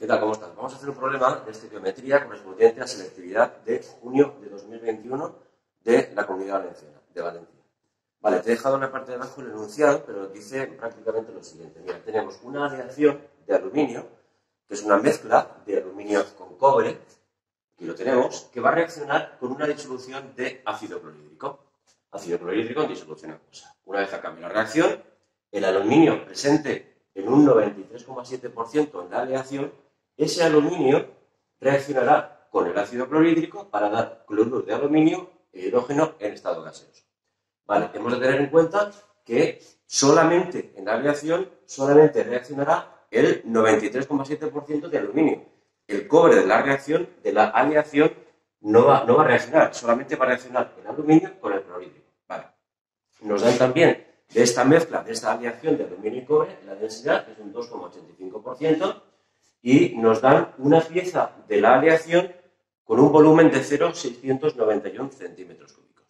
¿Qué tal? ¿Cómo estás? Vamos a hacer un problema de estequiometría correspondiente a selectividad de junio de 2021 de la Comunidad Valenciana, de Valencia. Vale, te he dejado en la parte de abajo el enunciado, pero dice prácticamente lo siguiente. Mira, tenemos una aleación de aluminio, que es una mezcla de aluminio con cobre, aquí lo tenemos, que va a reaccionar con una disolución de ácido clorhídrico. Ácido clorhídrico en disolución acuosa. Una vez acabe la reacción, el aluminio presente en un 93,7% en la aleación, ese aluminio reaccionará con el ácido clorhídrico para dar cloruro de aluminio e hidrógeno en estado gaseoso. Vale, hemos de tener en cuenta que solamente en la aleación reaccionará el 93,7% de aluminio. El cobre de la reacción, de la aleación, no va a reaccionar, solamente va a reaccionar el aluminio con el clorhídrico. Vale. Nos dan también de esta mezcla, de esta aleación de aluminio y cobre, la densidad es un 2,85% y nos dan una pieza de la aleación con un volumen de 0,691 centímetros cúbicos.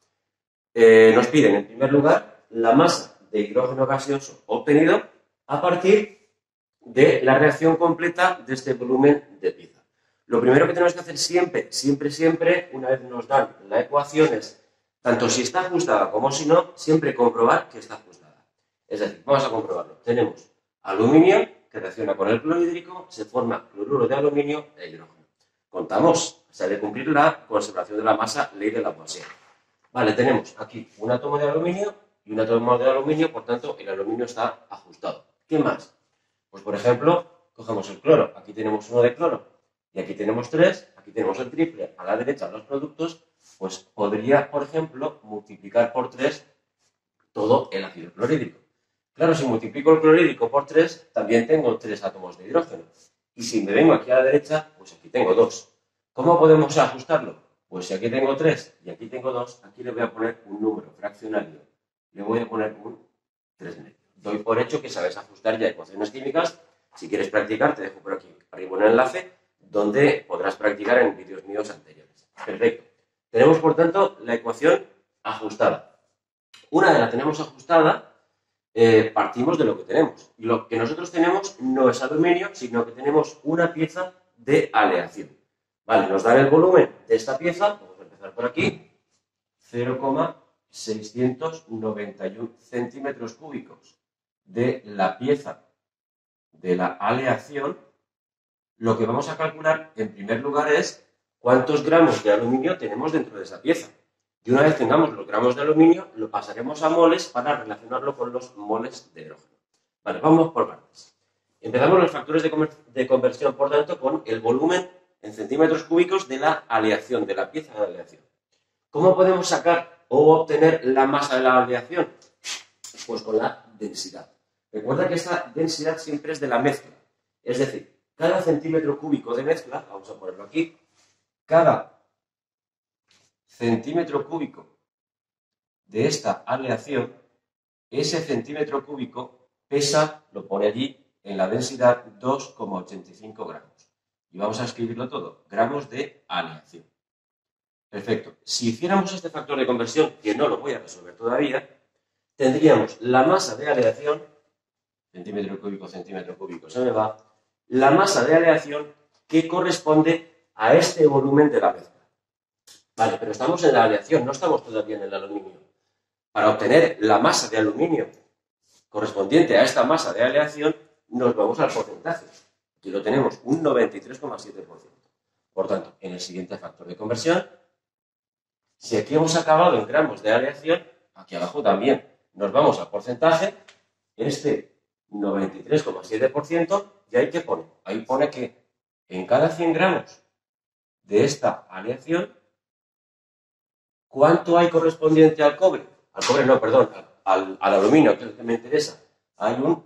Vale. Nos piden, en primer lugar, la masa de hidrógeno gaseoso obtenido a partir de la reacción completa de este volumen de pieza. Lo primero que tenemos que hacer siempre, una vez nos dan la ecuación es, tanto si está ajustada como si no, siempre comprobar que está ajustada. Es decir, vamos a comprobarlo. Tenemos aluminio que reacciona con el clorhídrico, se forma cloruro de aluminio e hidrógeno. Contamos, se ha de cumplir la conservación de la masa, ley de Lavoisier. Vale, tenemos aquí un átomo de aluminio y un átomo de aluminio, por tanto, el aluminio está ajustado. ¿Qué más? Pues, por ejemplo, cogemos el cloro. Aquí tenemos uno de cloro y aquí tenemos 3, aquí tenemos el triple. A la derecha los productos, pues podría, por ejemplo, multiplicar por 3 todo el ácido clorhídrico. Claro, si multiplico el clorhídrico por 3, también tengo 3 átomos de hidrógeno. Y si me vengo aquí a la derecha, pues aquí tengo 2. ¿Cómo podemos ajustarlo? Pues si aquí tengo 3 y aquí tengo 2, aquí le voy a poner un número fraccionario. Le voy a poner un 3 medio. Doy por hecho que sabes ajustar ya ecuaciones químicas. Si quieres practicar, te dejo por aquí arriba un enlace donde podrás practicar en vídeos míos anteriores. Perfecto. Tenemos, por tanto, la ecuación ajustada. Una vez la tenemos ajustada, partimos de lo que tenemos. Y lo que nosotros tenemos no es aluminio, sino que tenemos una pieza de aleación. Vale, nos dan el volumen de esta pieza, vamos a empezar por aquí, 0,691 centímetros cúbicos de la pieza de la aleación. Lo que vamos a calcular en primer lugar es cuántos gramos de aluminio tenemos dentro de esa pieza. Y una vez tengamos los gramos de aluminio, lo pasaremos a moles para relacionarlo con los moles de hidrógeno. Vale, vamos por partes. Empezamos los factores de conversión, por tanto, con el volumen en centímetros cúbicos de la aleación, de la pieza de aleación. ¿Cómo podemos sacar o obtener la masa de la aleación? Pues con la densidad. Recuerda que esta densidad siempre es de la mezcla. Es decir, cada centímetro cúbico de mezcla, vamos a ponerlo aquí, cada centímetro cúbico de esta aleación, ese centímetro cúbico pesa, lo pone allí, en la densidad 2,85 gramos. Y vamos a escribirlo todo, gramos de aleación. Perfecto. Si hiciéramos este factor de conversión, que no lo voy a resolver todavía, tendríamos la masa de aleación, centímetro cúbico, se me va, la masa de aleación que corresponde a este volumen de la mezcla. Vale, pero estamos en la aleación, no estamos todavía en el aluminio. Para obtener la masa de aluminio correspondiente a esta masa de aleación, nos vamos al porcentaje. Aquí lo tenemos, un 93,7%. Por tanto, en el siguiente factor de conversión, si aquí hemos acabado en gramos de aleación, aquí abajo también nos vamos al porcentaje, este 93,7%, y ahí ¿qué pone? Ahí pone que en cada 100 gramos de esta aleación, ¿cuánto hay correspondiente al cobre? Al cobre no, perdón, al aluminio, que es el que me interesa. Hay un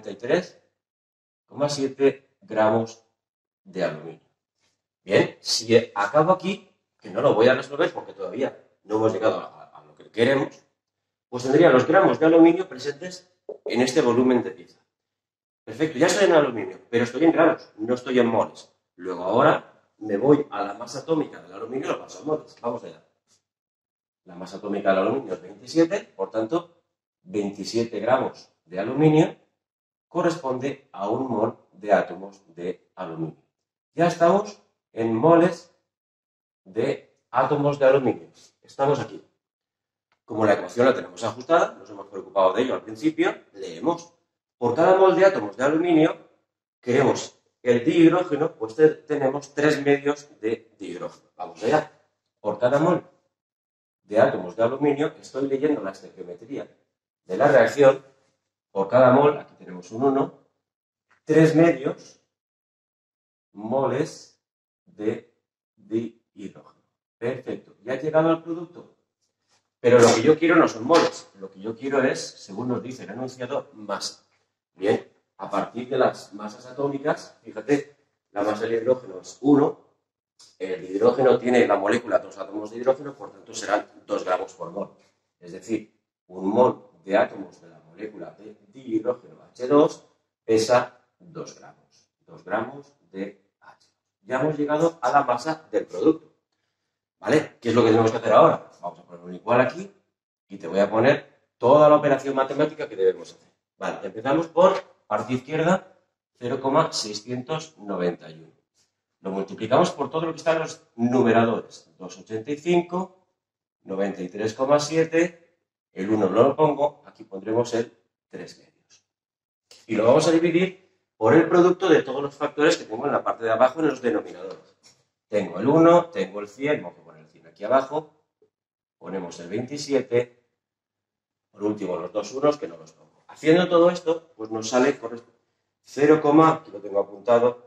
93,7 gramos de aluminio. Bien, si acabo aquí, que no lo voy a resolver porque todavía no hemos llegado a lo que queremos, pues tendría los gramos de aluminio presentes en este volumen de pieza. Perfecto, ya estoy en aluminio, pero estoy en gramos, no estoy en moles. Luego ahora me voy a la masa atómica del aluminio y lo paso a moles. Vamos allá. La masa atómica del aluminio es 27, por tanto, 27 gramos de aluminio corresponde a 1 mol de átomos de aluminio. Ya estamos en moles de átomos de aluminio. Estamos aquí. Como la ecuación la tenemos ajustada, nos hemos preocupado de ello al principio, leemos. Por cada mol de átomos de aluminio, queremos el dihidrógeno, pues tenemos 3 medios de dihidrógeno. Vamos allá. Por cada mol de átomos de aluminio, estoy leyendo la estequiometría de la reacción. Por cada mol, aquí tenemos un 1, 3 medios moles de dihidrógeno. Perfecto. ¿Ya ha llegado al producto? Pero lo que yo quiero no son moles. Lo que yo quiero es, según nos dice el enunciado, masa. Bien, a partir de las masas atómicas, fíjate, la masa del hidrógeno es 1. El hidrógeno tiene la molécula 2 átomos de hidrógeno, por tanto serán 2 gramos por mol. Es decir, un mol de átomos de la molécula de dihidrógeno H2 pesa 2 gramos. 2 gramos de H2. Ya hemos llegado a la masa del producto. ¿Vale? ¿Qué es lo que tenemos que hacer ahora? Vamos a poner un igual aquí y te voy a poner toda la operación matemática que debemos hacer. Vale, empezamos por parte izquierda 0,691. Lo multiplicamos por todo lo que está en los numeradores. 285, 93,7, el 1 no lo pongo, aquí pondremos el 3 medios. Y lo vamos a dividir por el producto de todos los factores que tengo en la parte de abajo en los denominadores. Tengo el 1, tengo el 100, vamos a poner el 100 aquí abajo, ponemos el 27, por último los dos unos que no los pongo. Haciendo todo esto, pues nos sale 0, aquí lo tengo apuntado,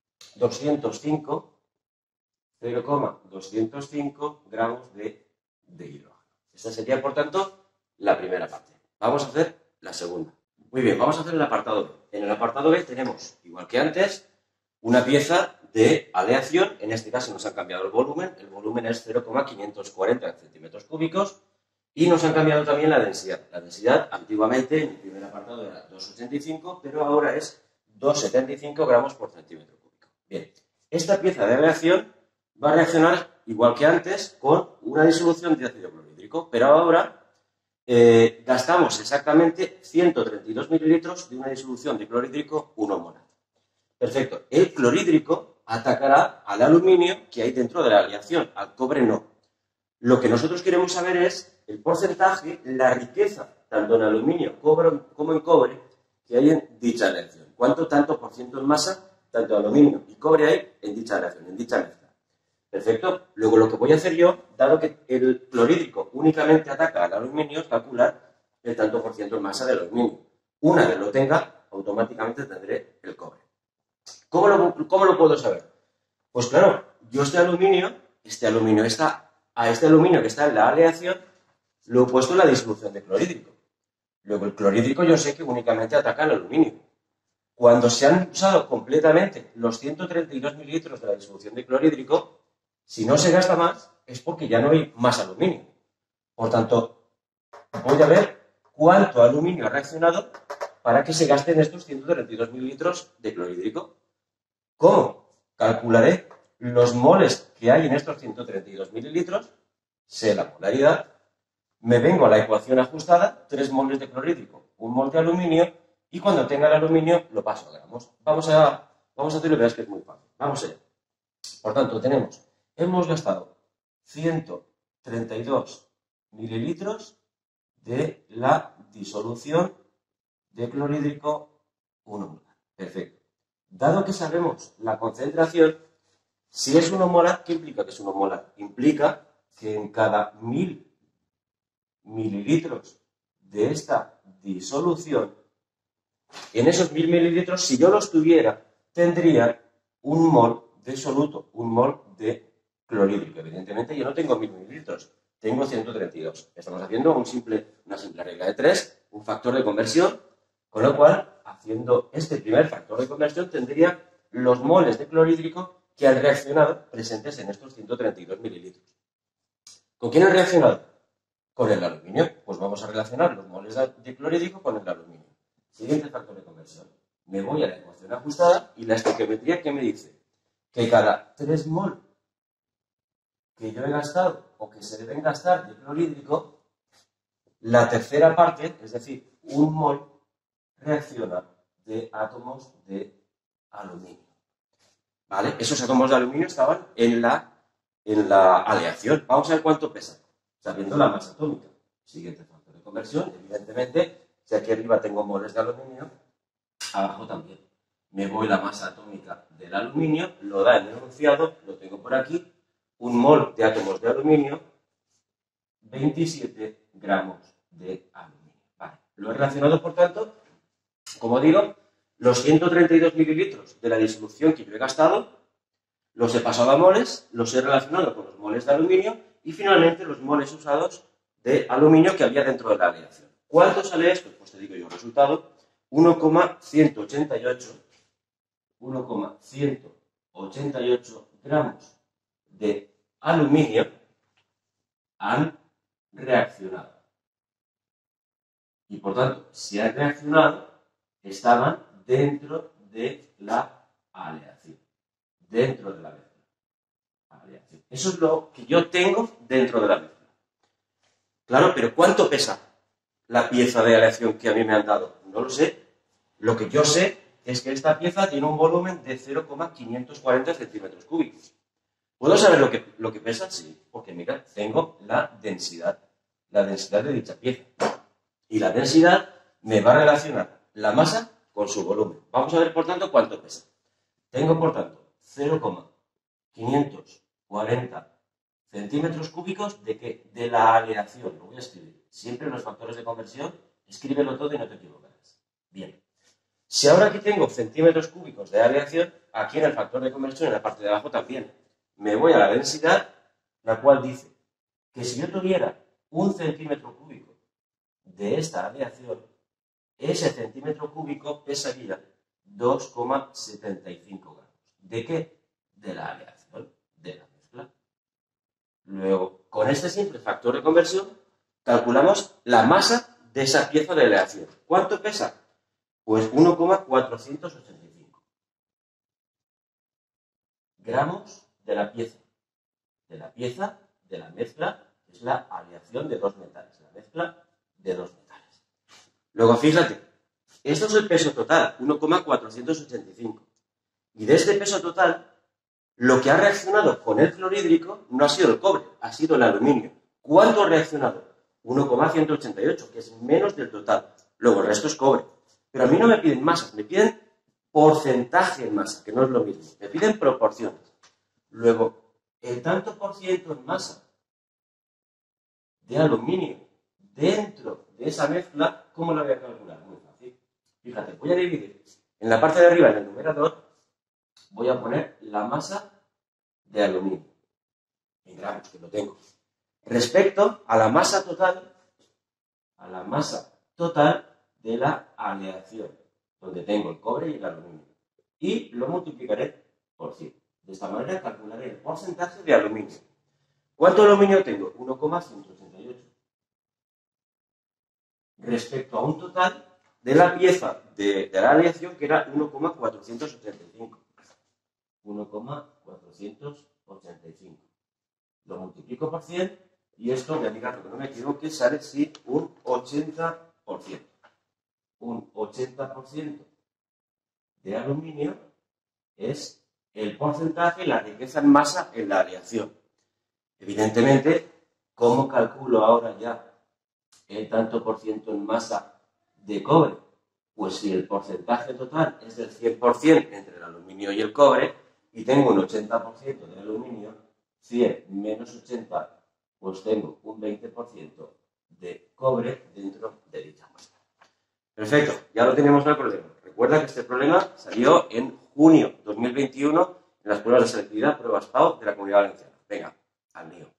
0,205 gramos de hidrógeno. Esta sería, por tanto, la primera parte. Vamos a hacer la segunda. Muy bien, vamos a hacer el apartado B. En el apartado B tenemos, igual que antes, una pieza de aleación. En este caso nos han cambiado el volumen es 0,540 centímetros cúbicos y nos han cambiado también la densidad. La densidad antiguamente en el primer apartado era 2,85, pero ahora es 2,75 gramos por centímetro cúbico. Bien, esta pieza de aleación va a reaccionar igual que antes con una disolución de ácido clorhídrico, pero ahora gastamos exactamente 132 mililitros de una disolución de clorhídrico 1 molar. Perfecto. El clorhídrico atacará al aluminio que hay dentro de la aleación, al cobre no. Lo que nosotros queremos saber es el porcentaje, la riqueza, tanto en aluminio como en cobre, que hay en dicha aleación. ¿Cuánto tanto por ciento en masa, tanto aluminio y cobre hay en dicha aleación, en dicha mezcla? Perfecto. Luego lo que voy a hacer yo, dado que el clorhídrico únicamente ataca al aluminio, es calcular el tanto por ciento en masa del aluminio. Una vez lo tenga, automáticamente tendré el cobre. ¿Cómo lo puedo saber? Pues claro, yo este aluminio que está en la aleación, lo he puesto en la disolución de clorhídrico. Luego el clorhídrico yo sé que únicamente ataca al aluminio. Cuando se han usado completamente los 132 mililitros de la disolución de clorhídrico, si no se gasta más, es porque ya no hay más aluminio. Por tanto, voy a ver cuánto aluminio ha reaccionado para que se gasten estos 132 mililitros de clorhídrico. ¿Cómo? Calcularé los moles que hay en estos 132 mililitros, sé la polaridad, me vengo a la ecuación ajustada, 3 moles de clorhídrico, 1 mol de aluminio, y cuando tenga el aluminio lo paso a gramos. Vamos a hacerlo y verás que es muy fácil. Vamos allá. Por tanto, hemos gastado 132 mililitros de la disolución de clorhídrico 1 molar. Perfecto. Dado que sabemos la concentración, si es 1 molar, ¿qué implica que es 1 molar? Implica que en cada 1000 mililitros de esta disolución, en esos 1000 mililitros, si yo los tuviera, tendría 1 mol de soluto, 1 mol de clorhídrico. Evidentemente yo no tengo 1000 mililitros, tengo 132. Estamos haciendo una simple regla de 3, un factor de conversión, con lo cual, haciendo este primer factor de conversión, tendría los moles de clorhídrico que han reaccionado presentes en estos 132 mililitros. ¿Con quién han reaccionado? Con el aluminio. Pues vamos a relacionar los moles de clorhídrico con el aluminio. Siguiente factor de conversión. Me voy a la ecuación ajustada y la estequiometría que me dice que cada 3 mol que yo he gastado o que se deben gastar de clorhídrico, la tercera parte, es decir, 1 mol, reacciona de átomos de aluminio. ¿Vale? Esos átomos de aluminio estaban en la aleación. Vamos a ver cuánto pesa, sabiendo la masa atómica. Siguiente factor de conversión, evidentemente, si aquí arriba tengo moles de aluminio, abajo también. Me voy la masa atómica del aluminio, lo da en el enunciado, lo tengo por aquí, un mol de átomos de aluminio, 27 gramos de aluminio. Vale. Lo he relacionado, por tanto, como digo, los 132 mililitros de la disolución que yo he gastado, los he pasado a moles, los he relacionado con los moles de aluminio y finalmente los moles usados de aluminio que había dentro de la aleación. ¿Cuánto sale esto? Pues te digo yo el resultado, 1,188 gramos de aluminio han reaccionado. Y por tanto, si han reaccionado, estaban dentro de la aleación. Dentro de la mezcla. Aleación. Eso es lo que yo tengo dentro de la mezcla. Claro, pero ¿cuánto pesa la pieza de aleación que a mí me han dado? No lo sé. Lo que yo sé es que esta pieza tiene un volumen de 0,540 centímetros cúbicos. ¿Puedo saber lo que pesa? Sí, porque mira, tengo la densidad de dicha pieza. Y la densidad me va a relacionar la masa con su volumen. Vamos a ver, por tanto, cuánto pesa. Tengo, por tanto, 0,540 centímetros cúbicos ¿de qué? De la aleación. Lo voy a escribir. Siempre en los factores de conversión, escríbelo todo y no te equivocarás. Bien. Si ahora aquí tengo centímetros cúbicos de aleación, aquí en el factor de conversión, en la parte de abajo también, me voy a la densidad, la cual dice que si yo tuviera un centímetro cúbico de esta aleación, ese centímetro cúbico pesaría 2,75 gramos. ¿De qué? De la aleación, de la mezcla. Luego, con este simple factor de conversión, calculamos la masa de esa pieza de aleación. ¿Cuánto pesa? Pues 1,485 gramos de la pieza. De la pieza, de la mezcla, es la aleación de dos metales. La mezcla de dos metales. Luego, fíjate, esto es el peso total, 1,485. Y de este peso total, lo que ha reaccionado con el clorhídrico no ha sido el cobre, ha sido el aluminio. ¿Cuánto ha reaccionado? 1,188, que es menos del total. Luego, el resto es cobre. Pero a mí no me piden masas, me piden porcentaje en masa, que no es lo mismo. Me piden proporciones. Luego, el tanto por ciento en masa de aluminio dentro de esa mezcla, ¿cómo la voy a calcular? Muy fácil. Fíjate, voy a dividir en la parte de arriba, en el numerador, voy a poner la masa de aluminio. En gramos, que lo tengo. Respecto a la masa total de la aleación, donde tengo el cobre y el aluminio. Y lo multiplicaré por 100. De esta manera calcularé el porcentaje de aluminio. ¿Cuánto aluminio tengo? 1,188. Respecto a un total de la pieza de la aleación que era 1,485. 1,485. Lo multiplico por 100 y esto, voy a mirar que no me equivoque, sale sí un 80%. Un 80% de aluminio es el porcentaje, la riqueza en masa en la aleación. Evidentemente, ¿cómo calculo ahora ya el tanto por ciento en masa de cobre? Pues si el porcentaje total es del 100% entre el aluminio y el cobre, y tengo un 80% de aluminio, 100 menos 80, pues tengo un 20% de cobre dentro de dicha muestra. Perfecto, ya lo tenemos el problema. Recuerda que este problema salió en junio 2021 en las pruebas de selectividad, pruebas PAO de la Comunidad Valenciana. Venga, al lío.